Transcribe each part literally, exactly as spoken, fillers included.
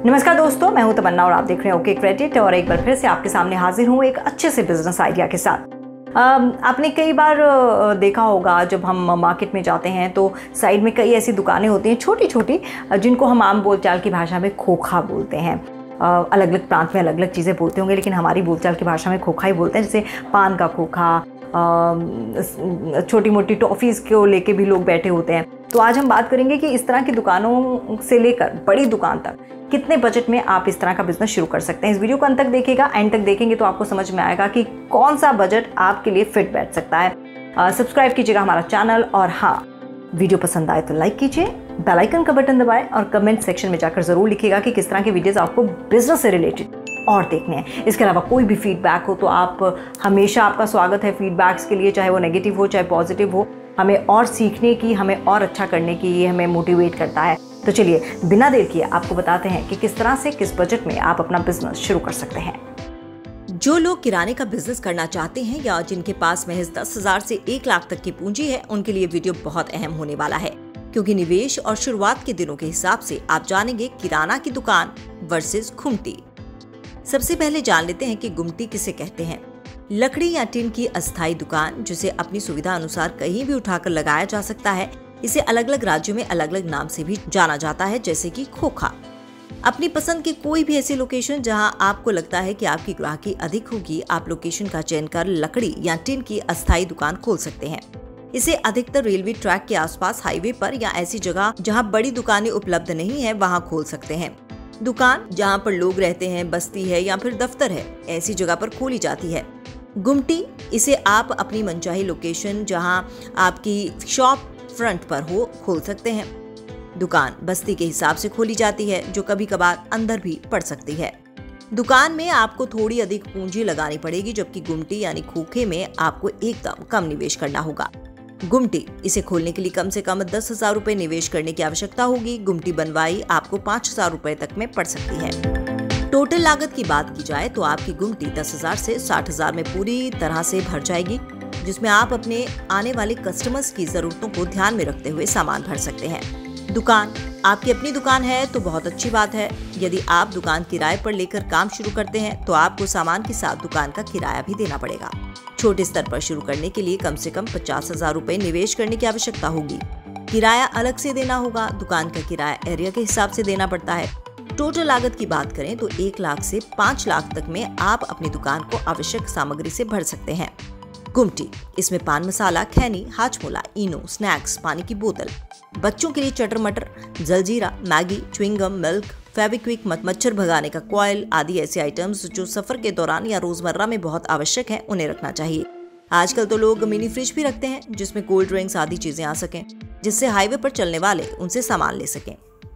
नमस्कार दोस्तों, मैं हूं तमन्ना और आप देख रहे हैं ओके क्रेडिट। और एक बार फिर से आपके सामने हाजिर हूं एक अच्छे से बिजनेस आइडिया के साथ। आपने कई बार देखा होगा जब हम मार्केट में जाते हैं तो साइड में कई ऐसी दुकानें होती हैं छोटी छोटी, जिनको हम आम बोलचाल की भाषा में खोखा बोलते हैं। अलग अलग प्रांत में अलग अलग चीज़ें बोलते होंगे, लेकिन हमारी बोलचाल की भाषा में खोखा ही बोलते हैं। जैसे पान का खोखा, छोटी मोटी टॉफ़ीज़ को लेके भी लोग बैठे होते हैं। तो आज हम बात करेंगे कि इस तरह की दुकानों से लेकर बड़ी दुकान तक कितने बजट में आप इस तरह का बिजनेस शुरू कर सकते हैं। इस वीडियो को अंत तक देखिएगा, एंड तक देखेंगे तो आपको समझ में आएगा कि कौन सा बजट आपके लिए फिट बैठ सकता है। सब्सक्राइब कीजिएगा हमारा चैनल, और हाँ, वीडियो पसंद आए तो लाइक कीजिए, बेल आइकन का बटन दबाएं और कमेंट सेक्शन में जाकर जरूर लिखिएगा कि किस तरह के वीडियोस आपको बिजनेस से रिलेटेड और देखने हैं। इसके अलावा कोई भी फीडबैक हो तो आप हमेशा आपका स्वागत है फीडबैक्स के लिए, चाहे वो नेगेटिव हो चाहे पॉजिटिव हो। हमें और सीखने की, हमें और अच्छा करने की ये हमें मोटिवेट करता है। तो चलिए बिना देर किए आपको बताते हैं कि किस तरह से किस बजट में आप अपना बिजनेस शुरू कर सकते हैं। जो लोग किराने का बिजनेस करना चाहते हैं या जिनके पास महज दस हजार से एक लाख तक की पूंजी है, उनके लिए वीडियो बहुत अहम होने वाला है, क्योंकि निवेश और शुरुआत के दिनों के हिसाब से आप जानेंगे किराना की दुकान वर्सेस घुमटी। सबसे पहले जान लेते हैं कि गुमटी किसे कहते हैं। लकड़ी या टिन की अस्थायी दुकान, जिसे अपनी सुविधा अनुसार कहीं भी उठाकर लगाया जा सकता है। इसे अलग अलग राज्यों में अलग अलग नाम से भी जाना जाता है, जैसे कि खोखा। अपनी पसंद की कोई भी ऐसी लोकेशन जहां आपको लगता है कि आपकी ग्राहकी अधिक होगी, आप लोकेशन का चयन कर लकड़ी या टिन की अस्थायी दुकान खोल सकते हैं। इसे अधिकतर रेलवे ट्रैक के आसपास, हाईवे पर या ऐसी जगह जहां बड़ी दुकानें उपलब्ध नहीं है, वहां खोल सकते हैं। दुकान जहां पर लोग रहते हैं, बस्ती है या फिर दफ्तर है, ऐसी जगह पर खोली जाती है। गुमटी, इसे आप अपनी मनचाही लोकेशन जहां आपकी शॉप फ्रंट पर हो खोल सकते हैं। दुकान बस्ती के हिसाब से खोली जाती है, जो कभी कभार अंदर भी पड़ सकती है। दुकान में आपको थोड़ी अधिक पूंजी लगानी पड़ेगी, जबकि गुमटी यानी खोखे में आपको एकदम कम निवेश करना होगा। गुमटी, इसे खोलने के लिए कम से कम दस हजार रूपए निवेश करने की आवश्यकता होगी। गुमटी बनवाई आपको पाँच हजार रूपए तक में पड़ सकती है। टोटल लागत की बात की जाए तो आपकी गुमटी दस हजार से साठ हजार में पूरी तरह से भर जाएगी, जिसमें आप अपने आने वाले कस्टमर्स की जरूरतों को ध्यान में रखते हुए सामान भर सकते हैं। दुकान, आपकी अपनी दुकान है तो बहुत अच्छी बात है। यदि आप दुकान किराए पर लेकर काम शुरू करते हैं तो आपको सामान के साथ दुकान का किराया भी देना पड़ेगा। छोटे स्तर पर शुरू करने के लिए कम से कम पचास हजार रूपए निवेश करने की आवश्यकता होगी। किराया अलग से देना होगा। दुकान का किराया एरिया के हिसाब से देना पड़ता है। टोटल लागत की बात करें तो एक लाख से पाँच लाख तक में आप अपनी दुकान को आवश्यक सामग्री से भर सकते हैं। गुमटी, इसमें पान मसाला, खैनी, हाजमोला, इनो, स्नैक्स, पानी की बोतल, बच्चों के लिए चटर मटर, जलजीरा, मैगी, च्युइंगम, मिल्क, फेविक्विक, मच्छर भगाने का कॉइल आदि ऐसे आइटम्स जो सफर के दौरान या रोजमर्रा में बहुत आवश्यक हैं, उन्हें रखना चाहिए। आजकल तो लोग मिनी फ्रिज भी रखते हैं, जिसमें कोल्ड ड्रिंक्स आदि चीजें आ सकें, जिससे हाईवे पर चलने वाले उनसे सामान ले सकें।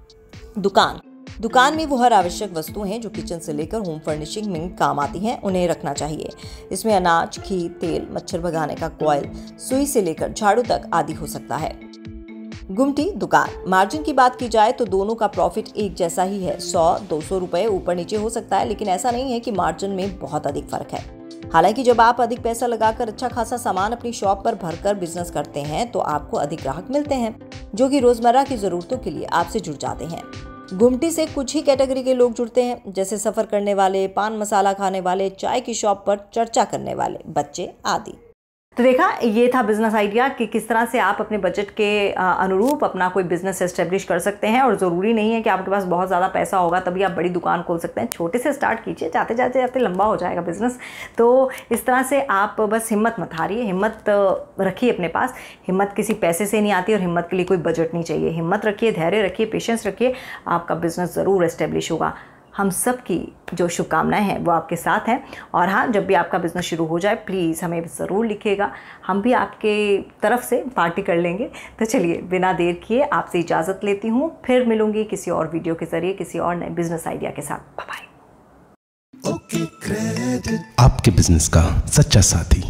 दुकान दुकान में वो हर आवश्यक वस्तुएं हैं जो किचन से लेकर होम फर्निशिंग में काम आती हैं, उन्हें रखना चाहिए। इसमें अनाज, घी, तेल, मच्छर भगाने का कॉइल, सुई से लेकर झाड़ू तक आदि हो सकता है। गुमटी दुकान, मार्जिन की बात की जाए तो दोनों का प्रॉफिट एक जैसा ही है। सौ दो सौ रुपए ऊपर नीचे हो सकता है, लेकिन ऐसा नहीं है कि मार्जिन में बहुत अधिक फर्क है। हालांकि जब आप अधिक पैसा लगाकर अच्छा खासा सामान अपनी शॉप पर भरकर बिजनेस करते हैं तो आपको अधिक ग्राहक मिलते हैं, जो कि रोजमर्रा की जरूरतों के लिए आपसे जुड़ जाते हैं। गुमटी से कुछ ही कैटेगरी के लोग जुड़ते हैं, जैसे सफर करने वाले, पान मसाला खाने वाले, चाय की शॉप पर चर्चा करने वाले, बच्चे आदि। तो देखा, ये था बिजनेस आइडिया कि किस तरह से आप अपने बजट के अनुरूप अपना कोई बिजनेस एस्टेब्लिश कर सकते हैं। और ज़रूरी नहीं है कि आपके पास बहुत ज़्यादा पैसा होगा तभी आप बड़ी दुकान खोल सकते हैं। छोटे से स्टार्ट कीजिए, जाते जाते जाते लंबा हो जाएगा बिजनेस। तो इस तरह से आप बस हिम्मत मत हारिए, हिम्मत रखिए अपने पास। हिम्मत किसी पैसे से नहीं आती और हिम्मत के लिए कोई बजट नहीं चाहिए। हिम्मत रखिए, धैर्य रखिए, पेशेंस रखिए, आपका बिजनेस ज़रूर एस्टेब्लिश होगा। हम सब की जो शुभकामनाएं हैं वो आपके साथ हैं। और हाँ, जब भी आपका बिज़नेस शुरू हो जाए प्लीज़ हमें ज़रूर लिखिएगा, हम भी आपके तरफ से पार्टी कर लेंगे। तो चलिए बिना देर किए आपसे इजाज़त लेती हूँ, फिर मिलूंगी किसी और वीडियो के ज़रिए किसी और नए बिजनेस आइडिया के साथ। Bye bye. आपके बिजनेस का सच्चा साथी।